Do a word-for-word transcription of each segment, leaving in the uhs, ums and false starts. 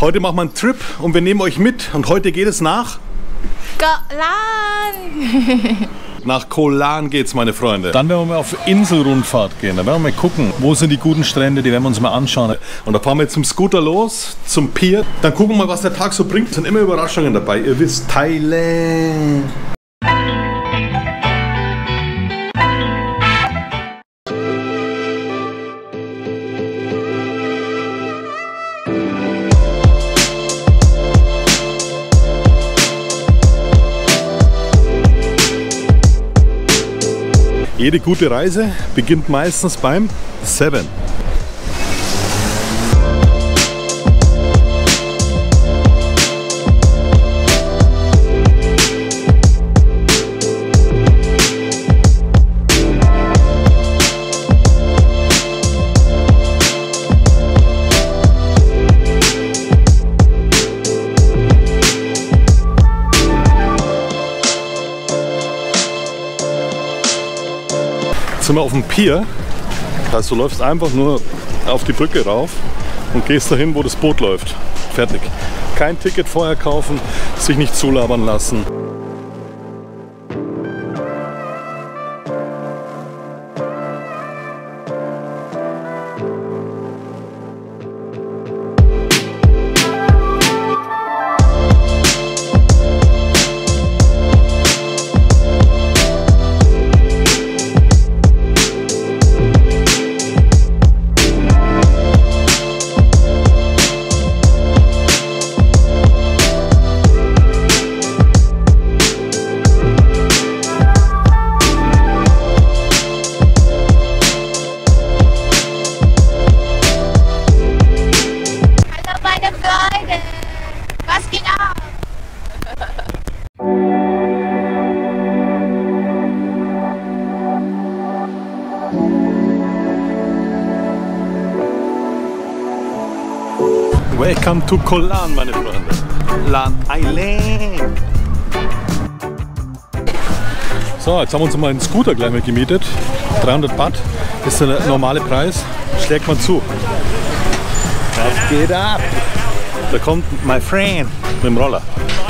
Heute machen wir einen Trip und wir nehmen euch mit. Und heute geht es nach... Kolan! Nach Kolan geht's, meine Freunde. Dann werden wir mal auf Inselrundfahrt gehen. Da werden wir mal gucken, wo sind die guten Strände, die werden wir uns mal anschauen. Und da fahren wir jetzt zum Scooter los, zum Pier. Dann gucken wir mal, was der Tag so bringt. Es sind immer Überraschungen dabei. Ihr wisst, Thailand. Jede gute Reise beginnt meistens beim Seven. Jetzt sind wir auf dem Pier, das heißt, du läufst einfach nur auf die Brücke rauf und gehst dahin, wo das Boot läuft. Fertig. Kein Ticket vorher kaufen, sich nicht zulabern lassen. Welcome to Kolan, meine Freunde. Lan Island. So, jetzt haben wir uns mal einen Scooter gleich mal gemietet. dreihundert Baht ist der normale Preis. Schlägt man zu. Was geht ab? Da kommt my friend mit dem Roller.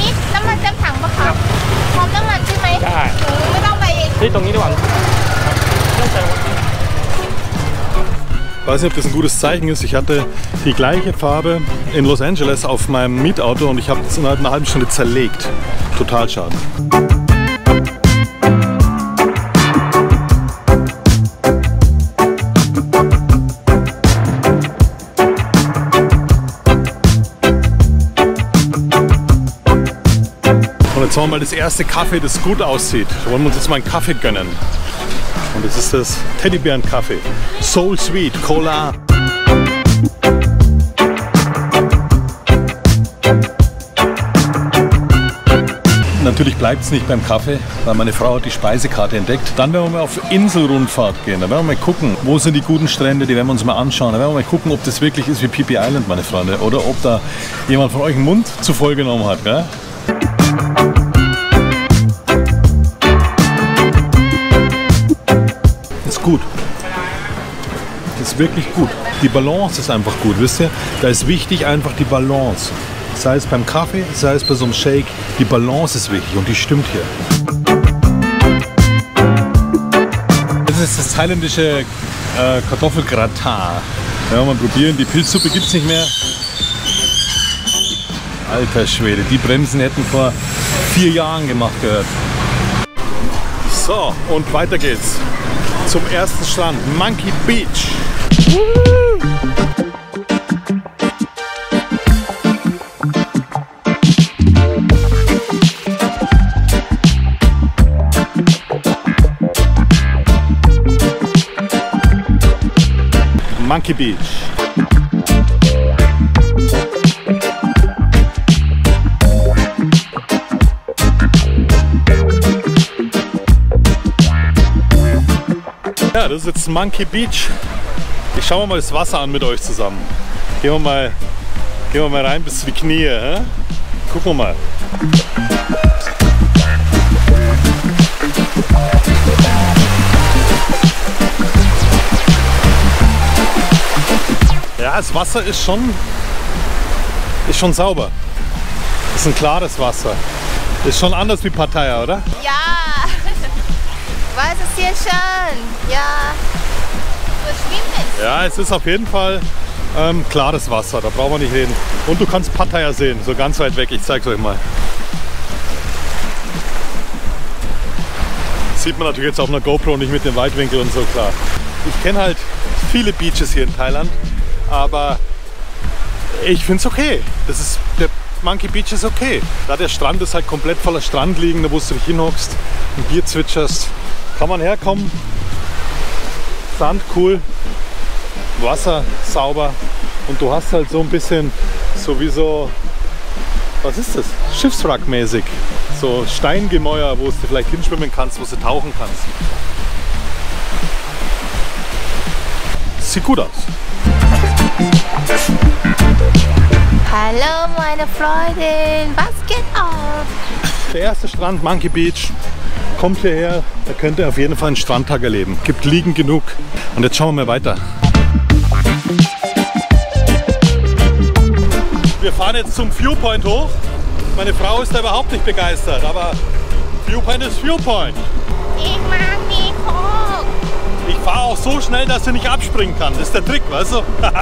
Ich weiß nicht, ob das ein gutes Zeichen ist. Ich hatte die gleiche Farbe in Los Angeles auf meinem Mietauto und ich habe es innerhalb einer halben Stunde zerlegt. Total schade. Und jetzt haben wir mal das erste Kaffee, das gut aussieht. Da wollen wir uns jetzt mal einen Kaffee gönnen. Und das ist das Teddybären-Kaffee. Soul Sweet, Cola. Natürlich bleibt es nicht beim Kaffee, weil meine Frau hat die Speisekarte entdeckt. Dann werden wir mal auf Inselrundfahrt gehen. Da werden wir mal gucken, wo sind die guten Strände, die werden wir uns mal anschauen. Da werden wir mal gucken, ob das wirklich ist wie Phi Phi Island, meine Freunde. Oder ob da jemand von euch einen Mund zu voll genommen hat. Gell? Gut. Das ist wirklich gut. Die Balance ist einfach gut, wisst ihr? Da ist wichtig einfach die Balance. Sei es beim Kaffee, sei es bei so einem Shake. Die Balance ist wichtig und die stimmt hier. Das ist das thailändische äh, Kartoffelgratin. Ja, mal probieren. Die Pilzsuppe gibt es nicht mehr. Alter Schwede, die Bremsen hätten vor vier Jahren gemacht gehört. So, und weiter geht's. Zum ersten Strand, Monkey Beach. Monkey Beach. Ja, das ist jetzt Monkey Beach. Ich schaue mir mal das Wasser an mit euch zusammen. Gehen wir mal, gehen wir mal rein bis zu die Knie. Hä? Gucken wir mal. Ja, das Wasser ist schon, Ist schon sauber. Ist ein klares Wasser. Ist schon anders wie Pattaya, oder? Ja, was ist hier schön? Ja, so schwimmen. Ja, es ist auf jeden Fall ähm, klares Wasser, da brauchen wir nicht reden. Und du kannst Pattaya sehen, so ganz weit weg. Ich zeig's euch mal. Sieht man natürlich jetzt auf einer GoPro nicht mit dem Weitwinkel und so, klar. Ich kenne halt viele Beaches hier in Thailand, aber ich finde es okay. Das ist, der Monkey Beach ist okay. Da der Strand ist halt komplett voller Strand liegen, da wo du dich hinhockst, ein Bier zwitscherst. Kann man herkommen. Sand cool, Wasser sauber und du hast halt so ein bisschen sowieso, was ist das? Schiffswrackmäßig. So Steingemäuer, wo du vielleicht hinschwimmen kannst, wo du tauchen kannst. Sieht gut aus. Hallo meine Freundin, was geht ab? Der erste Strand, Monkey Beach. Kommt hierher, da könnt ihr auf jeden Fall einen Strandtag erleben. Gibt liegen genug. Und jetzt schauen wir mal weiter. Wir fahren jetzt zum Viewpoint hoch. Meine Frau ist da überhaupt nicht begeistert, aber Viewpoint ist Viewpoint. Ich mag nicht hoch. Ich fahre auch so schnell, dass sie nicht abspringen kann. Das ist der Trick, weißt du?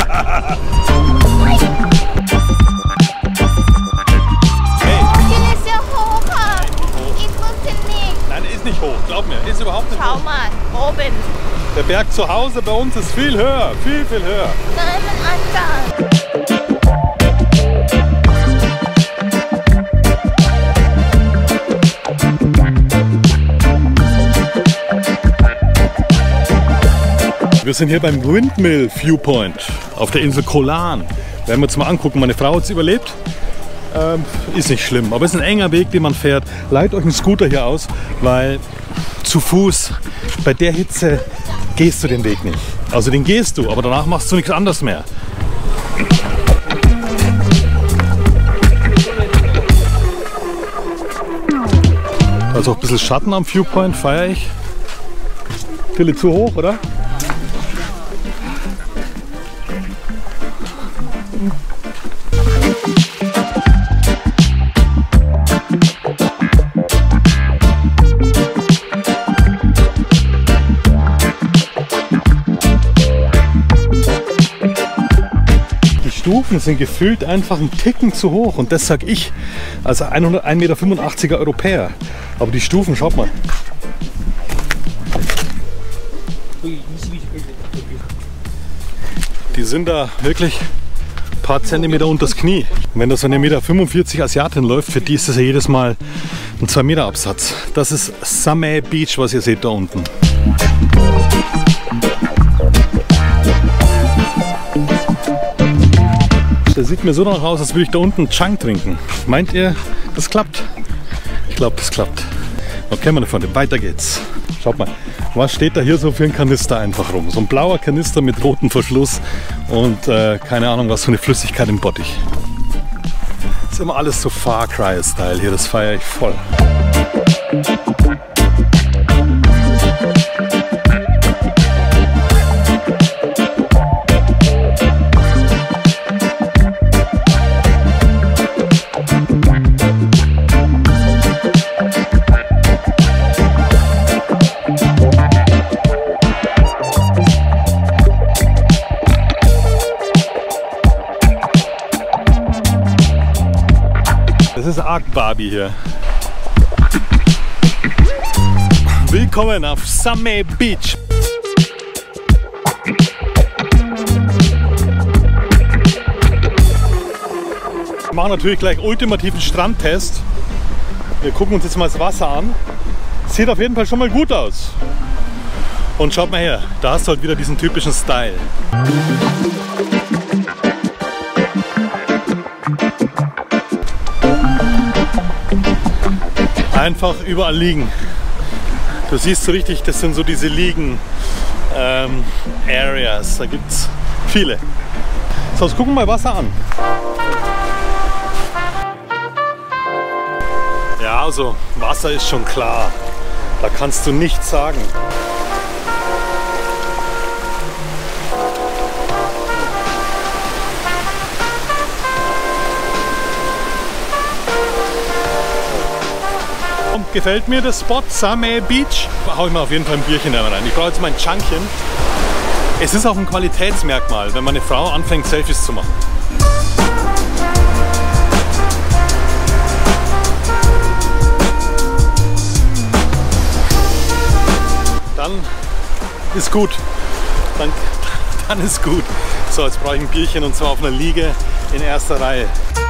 Hey. Die ist ja hoch. Ich wusste nicht. Nein, ist nicht hoch, glaub mir. Ist überhaupt nicht Schau hoch. mal, oben. Der Berg zu Hause bei uns ist viel höher, viel, viel höher. Nein, anders. Wir sind hier beim Windmill Viewpoint auf der Insel Koh Lan. Werden wir uns mal angucken. Meine Frau hat es überlebt. Ähm, ist nicht schlimm, aber es ist ein enger Weg, den man fährt. Leiht euch einen Scooter hier aus, weil zu Fuß bei der Hitze gehst du den Weg nicht. Also den gehst du, aber danach machst du nichts anderes mehr. Also auch ein bisschen Schatten am Viewpoint, feiere ich. Tilly, zu hoch, oder? Die Stufen sind gefühlt einfach einen Ticken zu hoch und das sag ich als ein Meter fünfundachtziger Europäer. Aber die Stufen, schaut mal. Die sind da wirklich ein paar Zentimeter unter das Knie. Und wenn da so eine Meter fünfundvierzig Asiatin läuft, für die ist das ja jedes Mal ein zwei Meter Absatz. Das ist Samay Beach, was ihr seht da unten. Das sieht mir so danach aus, als würde ich da unten Chang trinken. Meint ihr, das klappt? Ich glaube, das klappt. Okay, meine Freunde, weiter geht's. Schaut mal, was steht da hier so für ein Kanister einfach rum? So ein blauer Kanister mit rotem Verschluss und äh, keine Ahnung, was für eine Flüssigkeit im Bottich. Das ist immer alles so Far Cry-Style hier, das feiere ich voll. Das ist arg Barbie hier. Willkommen auf Samay Beach. Wir machen natürlich gleich ultimativen Strandtest. Wir gucken uns jetzt mal das Wasser an. Sieht auf jeden Fall schon mal gut aus. Und schaut mal her, da hast du halt wieder diesen typischen Style. Einfach überall liegen. Du siehst so richtig, das sind so diese Liegen ähm, Areas. Da gibt es viele. So, jetzt gucken wir mal Wasser an. Ja, also Wasser ist schon klar. Da kannst du nichts sagen. Und gefällt mir der Spot, Same Beach. Da hau ich mir auf jeden Fall ein Bierchen da rein. Ich brauche jetzt mein Chunkchen. Es ist auch ein Qualitätsmerkmal, wenn meine Frau anfängt, Selfies zu machen. Dann ist gut. Dann, dann ist gut. So, jetzt brauche ich ein Bierchen und zwar auf einer Liege in erster Reihe.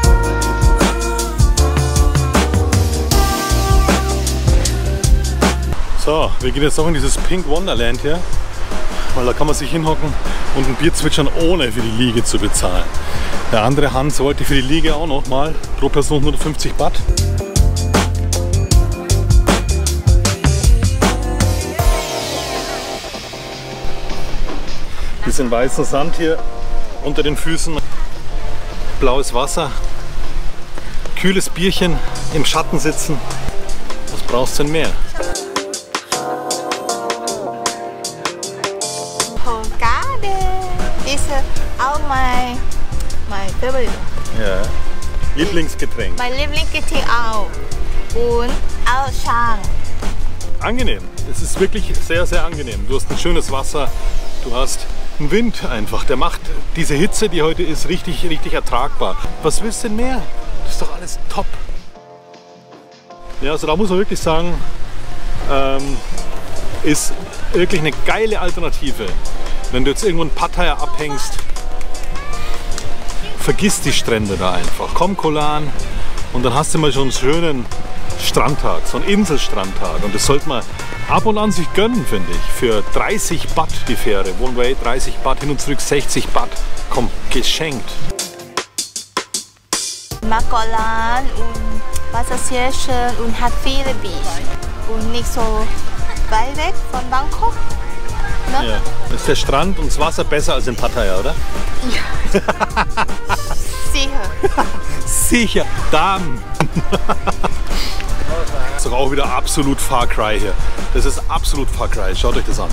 So, wir gehen jetzt noch in dieses Pink Wonderland hier, weil da kann man sich hinhocken und ein Bier zwitschern, ohne für die Liege zu bezahlen. Der andere Hans wollte für die Liege auch noch mal pro Person hundertfünfzig Baht. Bisschen weißen Sand hier unter den Füßen, blaues Wasser, kühles Bierchen, im Schatten sitzen. Was brauchst du denn mehr? This is all my my favorite. Ja. Lieblingsgetränk. My Lieblingsgetränk auch. Und auch Chang. Angenehm. Es ist wirklich sehr, sehr angenehm. Du hast ein schönes Wasser, du hast einen Wind einfach. Der macht diese Hitze, die heute ist, richtig, richtig ertragbar. Was willst du denn mehr? Das ist doch alles top. Ja, also da muss man wirklich sagen, ähm, ist wirklich eine geile Alternative. Wenn du jetzt irgendwo in Pattaya abhängst, vergiss die Strände da einfach. Komm Kolan und dann hast du mal schon einen schönen Strandtag, so einen Inselstrandtag. Und das sollte man ab und an sich gönnen, finde ich. Für dreißig Baht die Fähre, One Way dreißig Baht, hin und zurück sechzig Baht. Komm, geschenkt. Mag Kolan und Wasser sehr schön und hat viele Beach. Und nicht so weit weg von Bangkok. Ne? Ja. Ist der Strand und das Wasser besser als in Pattaya, oder? Ja. Sicher. Sicher. Dann. Das ist doch auch wieder absolut Far Cry hier. Das ist absolut Far Cry. Schaut euch das an.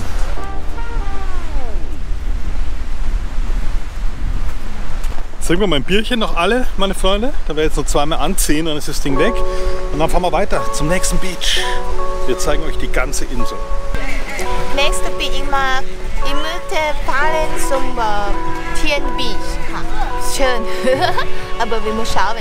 Trinken wir mein Bierchen noch alle, meine Freunde. Dann werde ich jetzt noch zweimal anziehen, dann ist das Ding weg. Und dann fahren wir weiter zum nächsten Beach. Wir zeigen euch die ganze Insel. Nächste Beach immer in Mitte fahren zum Tien Beach. Ja, schön. Aber wir müssen schauen.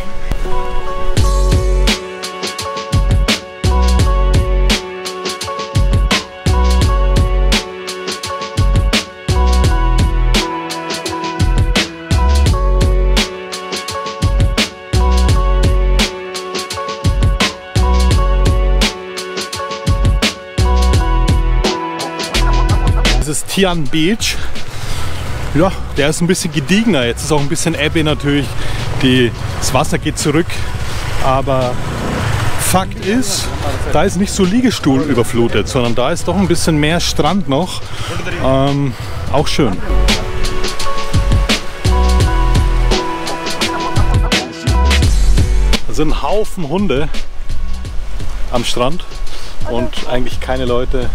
Das ist Tian Beach. Ja, der ist ein bisschen gediegener. Jetzt ist auch ein bisschen Ebbe natürlich. Die, das Wasser geht zurück. Aber Fakt ist, da ist nicht so Liegestuhl überflutet, sondern da ist doch ein bisschen mehr Strand noch. Ähm, auch schön. Da sind ein Haufen Hunde am Strand und eigentlich keine Leute.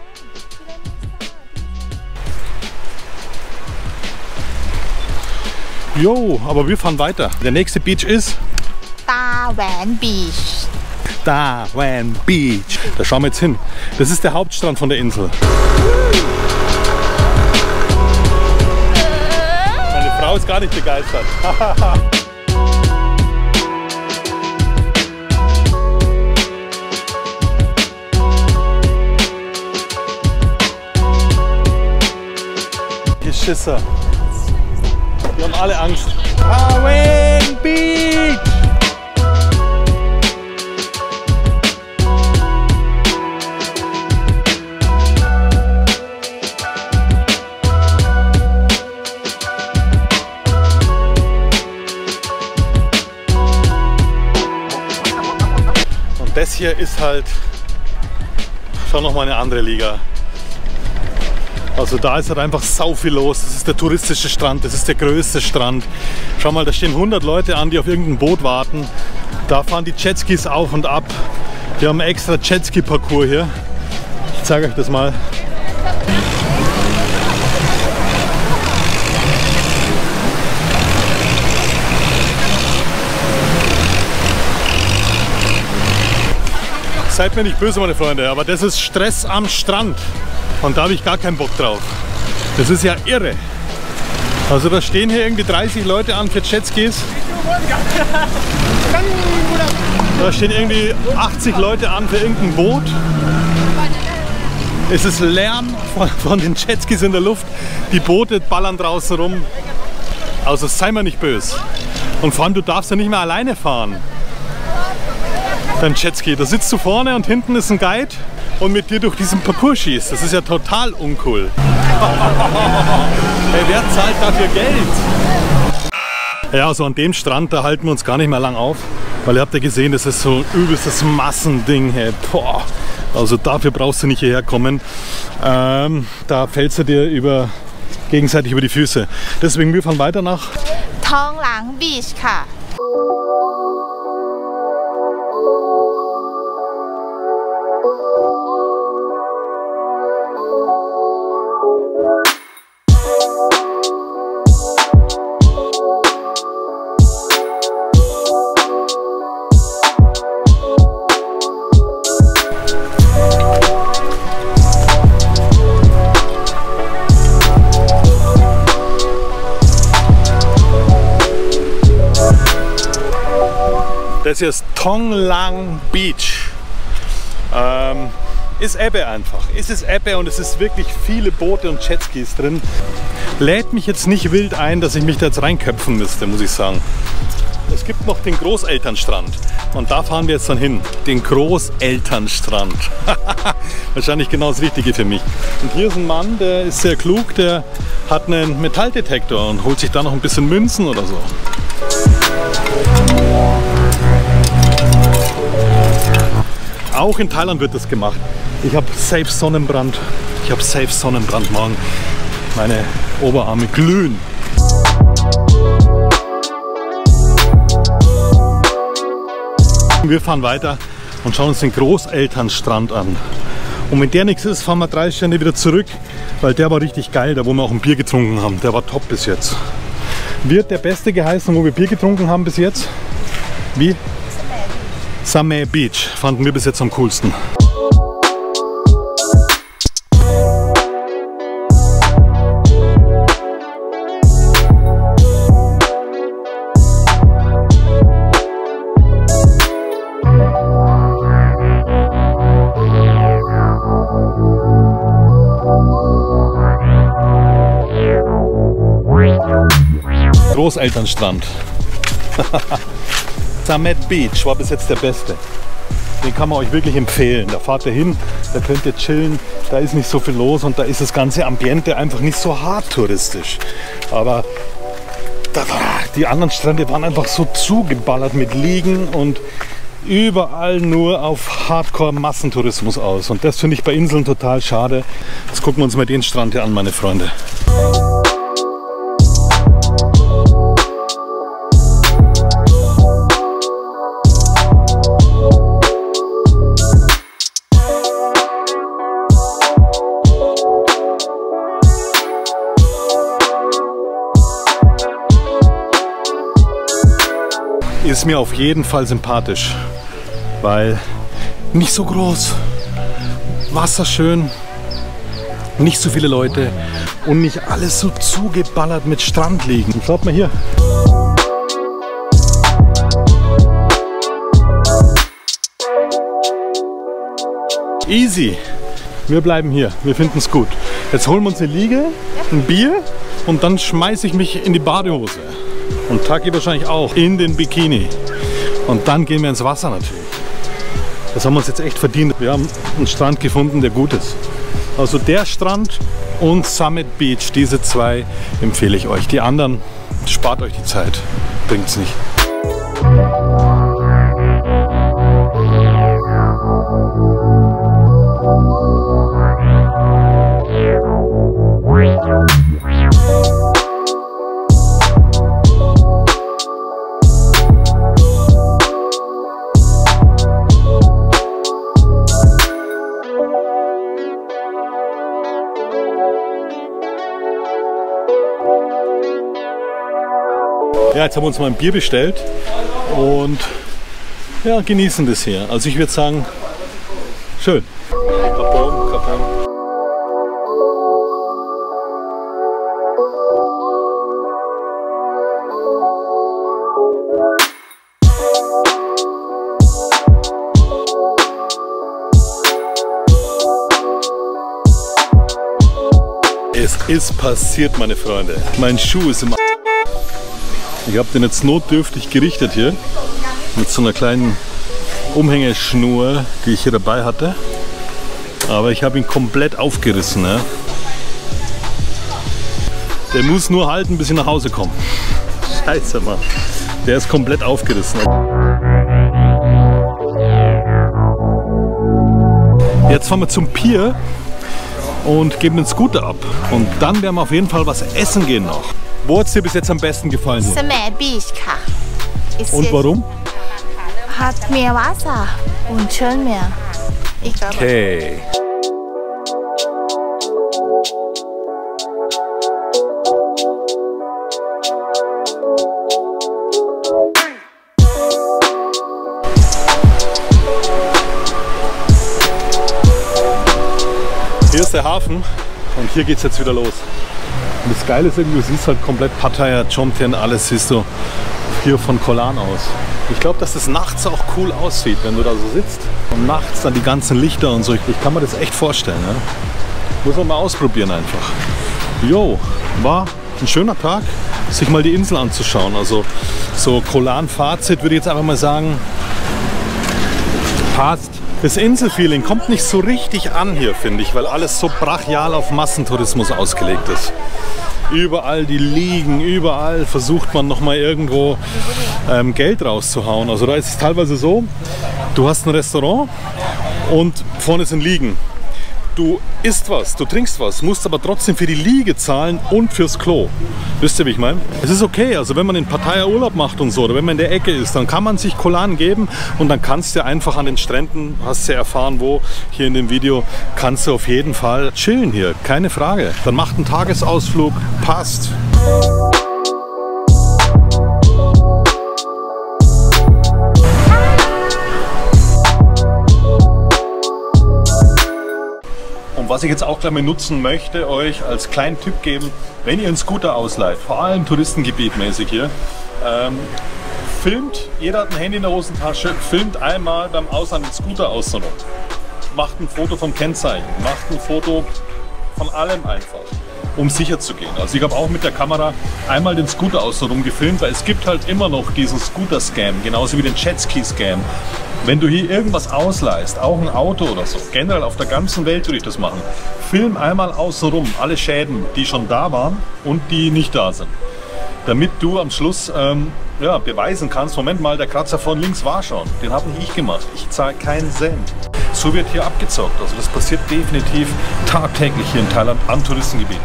Jo, aber wir fahren weiter. Der nächste Beach ist Ta Wan Beach. Ta Wan Beach. Da schauen wir jetzt hin. Das ist der Hauptstrand von der Insel. Meine Frau ist gar nicht begeistert. Geschisser. Wir haben alle Angst. Ta Wan Beach! Und das hier ist halt schon noch mal eine andere Liga. Also da ist halt einfach sau viel los. Das ist der touristische Strand, das ist der größte Strand. Schau mal, da stehen hundert Leute an, die auf irgendein Boot warten. Da fahren die Jetskis auf und ab. Wir haben einen extra Jetski-Parcours hier. Ich zeige euch das mal. Seid mir nicht böse, meine Freunde, aber das ist Stress am Strand. Und da habe ich gar keinen Bock drauf. Das ist ja irre. Also da stehen hier irgendwie dreißig Leute an für Jetskis. Da stehen irgendwie achtzig Leute an für irgendein Boot. Es ist Lärm von, von den Jetskis in der Luft. Die Boote ballern draußen rum. Also sei mal nicht böse. Und vor allem, du darfst ja nicht mehr alleine fahren. Beim Jetski. Da sitzt du vorne und hinten ist ein Guide und mit dir durch diesen Parcours schießt. Das ist ja total uncool. Hey, wer zahlt dafür Geld? Ja, also an dem Strand, da halten wir uns gar nicht mehr lang auf. Weil ihr habt ja gesehen, das ist so ein übelstes Massending. Hey. Boah. Also dafür brauchst du nicht hierher kommen. Ähm, da fällst du dir über, gegenseitig über die Füße. Deswegen, wir fahren weiter nach Thong Lang Beach ค่ะ Das hier ist Thong Lang Beach. Ähm, ist Ebbe einfach. Es ist Ebbe und es ist wirklich viele Boote und Jetskis drin. Lädt mich jetzt nicht wild ein, dass ich mich da jetzt reinköpfen müsste, muss ich sagen. Es gibt noch den Großelternstrand und da fahren wir jetzt dann hin. Den Großelternstrand. Wahrscheinlich genau das Richtige für mich. Und hier ist ein Mann, der ist sehr klug, der hat einen Metalldetektor und holt sich da noch ein bisschen Münzen oder so. Auch in Thailand wird das gemacht. Ich habe safe Sonnenbrand. Ich habe safe Sonnenbrand morgen. Meine Oberarme glühen. Wir fahren weiter und schauen uns den Großelternstrand an. Und wenn der nichts ist, fahren wir drei Stände wieder zurück, weil der war richtig geil, da wo wir auch ein Bier getrunken haben. Der war top bis jetzt. Wird der beste geheißen, wo wir Bier getrunken haben bis jetzt? Wie? Samay Beach fanden wir bis jetzt am coolsten. Großelternstrand. Samay Beach war bis jetzt der beste. Den kann man euch wirklich empfehlen. Da fahrt ihr hin, da könnt ihr chillen, da ist nicht so viel los und da ist das ganze Ambiente einfach nicht so hart touristisch. Aber da, die anderen Strände waren einfach so zugeballert mit Liegen und überall nur auf Hardcore-Massentourismus aus. Und das finde ich bei Inseln total schade. Jetzt gucken wir uns mal den Strand hier an, meine Freunde. Ist mir auf jeden Fall sympathisch, weil nicht so groß, Wasser schön, nicht so viele Leute und nicht alles so zugeballert mit Strandliegen. Schaut mal hier. Easy. Wir bleiben hier, wir finden es gut. Jetzt holen wir uns eine Liege, ein Bier und dann schmeiße ich mich in die Badehose. Und Taki wahrscheinlich auch in den Bikini. Und dann gehen wir ins Wasser natürlich. Das haben wir uns jetzt echt verdient. Wir haben einen Strand gefunden, der gut ist. Also der Strand und Summit Beach, diese zwei empfehle ich euch. Die anderen, spart euch die Zeit. Bringt's nicht. Ja, jetzt haben wir uns mal ein Bier bestellt und ja, genießen das hier. Also ich würde sagen, Schön. Kapom, kapom. Es ist passiert, meine Freunde. Mein Schuh ist im A Ich habe den jetzt notdürftig gerichtet hier. Mit so einer kleinen Umhängeschnur, die ich hier dabei hatte. Aber ich habe ihn komplett aufgerissen. Ja. Der muss nur halten, bis ich nach Hause komme. Scheiße, Mann. Der ist komplett aufgerissen. Jetzt fahren wir zum Pier und geben den Scooter ab. Und dann werden wir auf jeden Fall was essen gehen noch. Wo hat es dir bis jetzt am besten gefallen? Smeh Beach. Und warum? Hat mehr Wasser und schön mehr. Ich glaube. Okay. Hier ist der Hafen und hier geht es jetzt wieder los. Und das Geile ist irgendwie, du siehst halt komplett Pattaya, Jomtien, alles siehst du hier von Koh Lan aus. Ich glaube, dass das nachts auch cool aussieht, wenn du da so sitzt. Und nachts dann die ganzen Lichter und so. Ich, ich kann mir das echt vorstellen. Ja? Muss man mal ausprobieren einfach. Jo, war ein schöner Tag, sich mal die Insel anzuschauen. Also so Koh Lan Fazit würde ich jetzt einfach mal sagen, passt. Das Inselfeeling kommt nicht so richtig an hier, finde ich, weil alles so brachial auf Massentourismus ausgelegt ist. Überall die Liegen, überall versucht man noch mal irgendwo ähm, Geld rauszuhauen. Also da ist es teilweise so, du hast ein Restaurant und vorne sind Liegen. Du isst was, du trinkst was, musst aber trotzdem für die Liege zahlen und fürs Klo. Wisst ihr, wie ich meine? Es ist okay, also wenn man in Pattaya Urlaub macht und so, oder wenn man in der Ecke ist, dann kann man sich Koh Lan geben und dann kannst du einfach an den Stränden, hast du ja erfahren wo, hier in dem Video, kannst du auf jeden Fall chillen hier, keine Frage. Dann macht einen Tagesausflug, passt. Was ich jetzt auch gleich mal nutzen möchte, euch als kleinen Tipp geben, wenn ihr einen Scooter ausleiht, vor allem Touristengebiet mäßig hier, ähm, filmt, jeder hat ein Handy in der Hosentasche, filmt einmal beim Ausleihen den Scooter außen rum. Macht ein Foto vom Kennzeichen, macht ein Foto von allem einfach, um sicher zu gehen. Also ich habe auch mit der Kamera einmal den Scooter außen rum gefilmt, weil es gibt halt immer noch diesen Scooter-Scam, genauso wie den Jetski-Scam. Wenn du hier irgendwas ausleihst, auch ein Auto oder so, generell auf der ganzen Welt würde ich das machen, film einmal außenrum alle Schäden, die schon da waren und die nicht da sind. Damit du am Schluss ähm, ja, beweisen kannst, Moment mal, der Kratzer von links war schon, den habe nicht ich gemacht, ich zahle keinen Cent. So wird hier abgezockt, also das passiert definitiv tagtäglich hier in Thailand am Touristengebiet.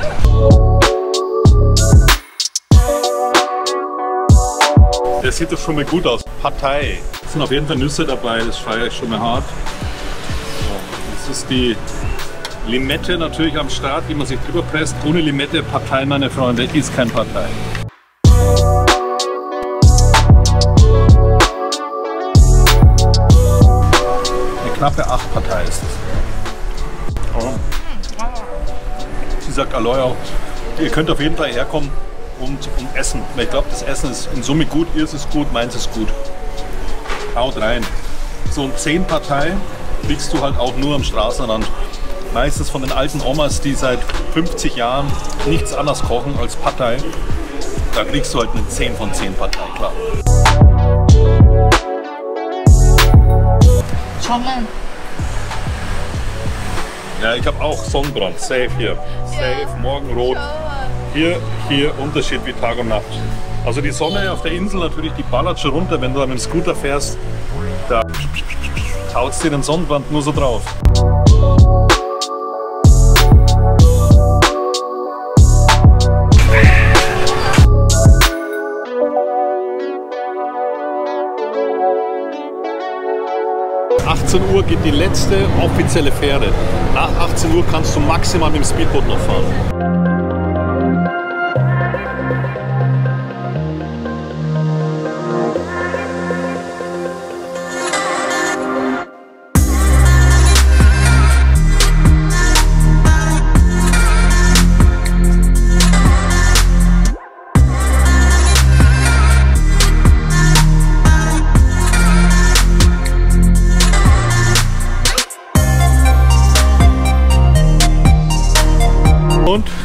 Der sieht doch schon mal gut aus. Pad Thai. Es sind auf jeden Fall Nüsse dabei, das feiere ich schon mal hart. So, das ist die Limette natürlich am Start, die man sich drüber presst. Ohne Limette, Pad Thai, meine Freunde, ist kein Pad Thai. Eine knappe acht Pad Thai ist das. Oh. Sie sagt Aloy auch, ihr könnt auf jeden Fall herkommen und, und essen. Weil ich glaube, das Essen ist in Summe gut, ihr ist es gut, meins ist gut. Haut rein. So ein zehn Pad Thai kriegst du halt auch nur am Straßenrand. Meistens von den alten Omas, die seit fünfzig Jahren nichts anderes kochen als Pad Thai. Da kriegst du halt eine zehn von zehn Pad Thai, klar. Schommen. Ja, ich habe auch Sonnenbrand. Safe hier. Safe, morgenrot. Hier, hier Unterschied wie Tag und Nacht. Also die Sonne auf der Insel natürlich, die ballert schon runter, wenn du an einem Scooter fährst. Da haut dir den Sonnenbrand nur so drauf. achtzehn Uhr geht die letzte offizielle Fähre. Nach achtzehn Uhr kannst du maximal mit dem Speedboot noch fahren.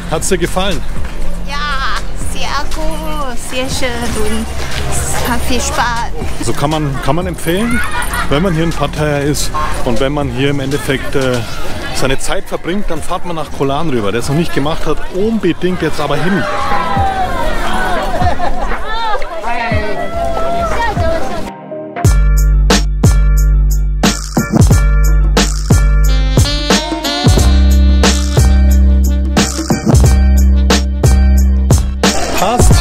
Hat es dir gefallen? Ja, sehr gut, sehr schön und es hat viel Spaß. So kann man, kann man empfehlen, wenn man hier in Pattaya ist und wenn man hier im Endeffekt äh, seine Zeit verbringt, dann fahrt man nach Koh Lan rüber. Der es noch nicht gemacht hat, unbedingt jetzt aber hin. Passt.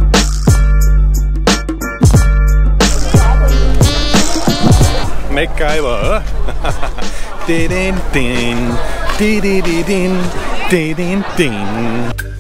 MacGyver, din din din din din din din din.